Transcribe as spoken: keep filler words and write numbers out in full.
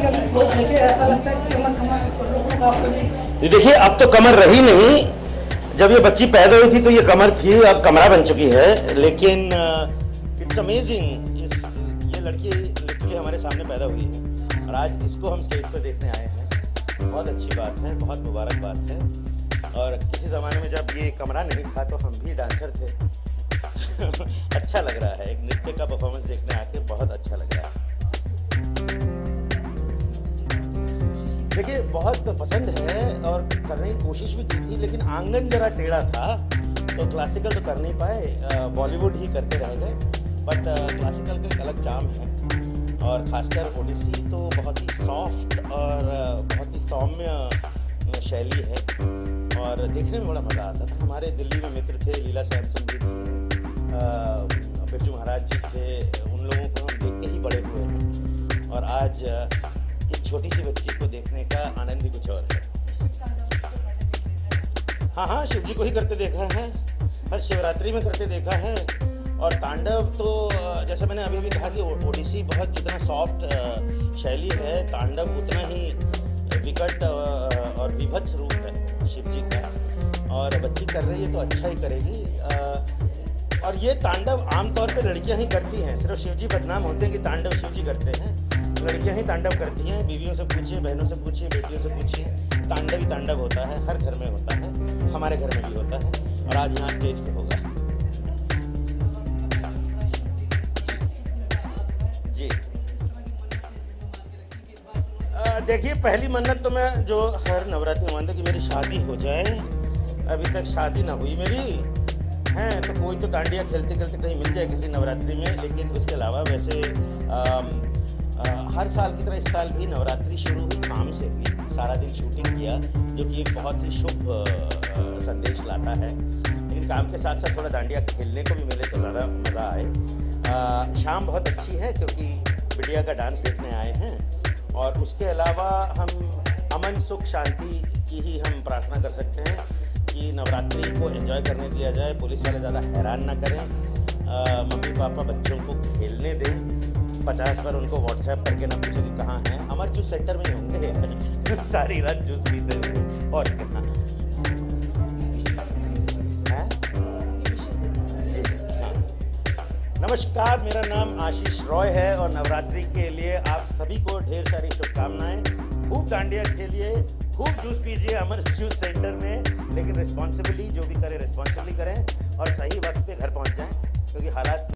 ऐसा लगता है कि कमर कमर देखिए अब तो कमर रही नहीं। जब ये बच्ची पैदा हुई थी तो ये कमर थी, अब कमरा बन चुकी है। लेकिन इट्स अमेजिंग, इस ये लड़की लिटरली हमारे सामने पैदा हुई है और आज इसको हम स्टेज पर देखने आए हैं। बहुत अच्छी बात है, बहुत मुबारक बात है। और किसी ज़माने में जब ये कमरा नहीं था तो हम भी डांसर थे। अच्छा लग रहा है, एक नृत्य का परफॉर्मेंस देखने आके बहुत अच्छा लग रहा है। देखिए बहुत पसंद है और करने की कोशिश भी की थी, लेकिन आंगन जरा टेढ़ा था तो क्लासिकल तो कर नहीं पाए, बॉलीवुड ही करते रह गए। बट क्लासिकल का एक अलग चार्म है और खासकर ओडिसी तो बहुत ही सॉफ्ट और बहुत ही सौम्य शैली है और देखने में बड़ा मज़ा आता था। हमारे दिल्ली में मित्र थे, लीला सैमसन जी थे, बिरजू महाराज जी थे, उन लोगों को हम देख के ही बड़े हुए हैं और आज एक छोटी सी बच्ची को देखने का आनंद ही कुछ और है। हाँ हाँ शिव जी को ही करते देखा है, हर शिवरात्रि में करते देखा है। और तांडव तो जैसे मैंने अभी अभी कहा कि ओडिसी बहुत जितना सॉफ्ट शैली है, तांडव उतना ही विकट और विभत्स रूप है शिव जी का। और बच्ची कर रही है तो अच्छा ही करेगी। और ये तांडव आमतौर पे लड़कियां ही करती हैं, सिर्फ शिव जी बदनाम होते हैं कि तांडव शिव जी करते हैं। लड़कियां ही तांडव करती हैं। बीवियों से पूछिए, बहनों से पूछिए, बेटियों से पूछिए, तांडव ही तांडव होता है, हर घर में होता है, हमारे घर में भी होता है और आज यहाँ स्टेज पे होगा। जी देखिए पहली मन्नत तो मैं जो हर नवरात्रि में मानता कि मेरी शादी हो जाए। अभी तक शादी ना हुई मेरी है तो कोई तो डांडिया खेलते खेलते कहीं मिल जाए किसी नवरात्रि में। लेकिन उसके अलावा वैसे आ, आ, हर साल की तरह इस साल भी नवरात्रि शुरू हुई काम से हुई। सारा दिन शूटिंग किया जो कि एक बहुत ही शुभ संदेश लाता है। लेकिन काम के साथ साथ थोड़ा डांडिया खेलने को भी मिले तो ज़्यादा मज़ा आए। शाम बहुत अच्छी है क्योंकि बिटिया का डांस देखने आए हैं और उसके अलावा हम अमन सुख शांति की ही हम प्रार्थना कर सकते हैं कि नवरात्रि को एंजॉय करने दिया जाए, पुलिस वाले ज़्यादा हैरान ना करें, आ, मम्मी पापा बच्चों को खेलने दें, पचास बार उनको व्हाट्सएप करके ना पूछे कि कहाँ हैं। अमर जूस सेंटर में ही होंगे सारी रात जूस पीते हुए और कहाँ है। हाँ। नमस्कार, मेरा नाम आशीष रॉय है और नवरात्रि के लिए आप सभी को ढेर सारी शुभकामनाएं। खूब डांडिया खेलिए, खूब जूस पीजिए अमर जूस सेंटर में, लेकिन रिस्पॉन्सिबली जो भी करें रिस्पॉन्सिबली करें और सही वक्त पे घर पहुंच जाएं क्योंकि हालात